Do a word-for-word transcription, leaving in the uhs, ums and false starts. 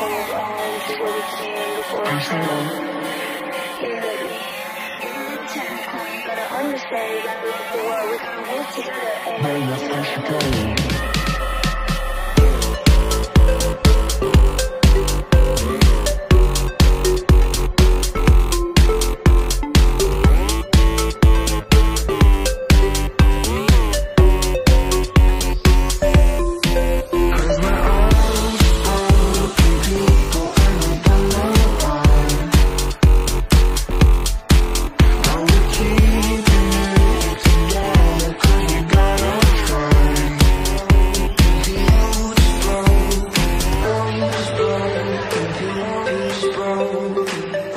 move on, do what we can before it's done. Yeah, technically, you gotta understand, you gotta look at the world, we can move together and Hey, that's where she going. broke.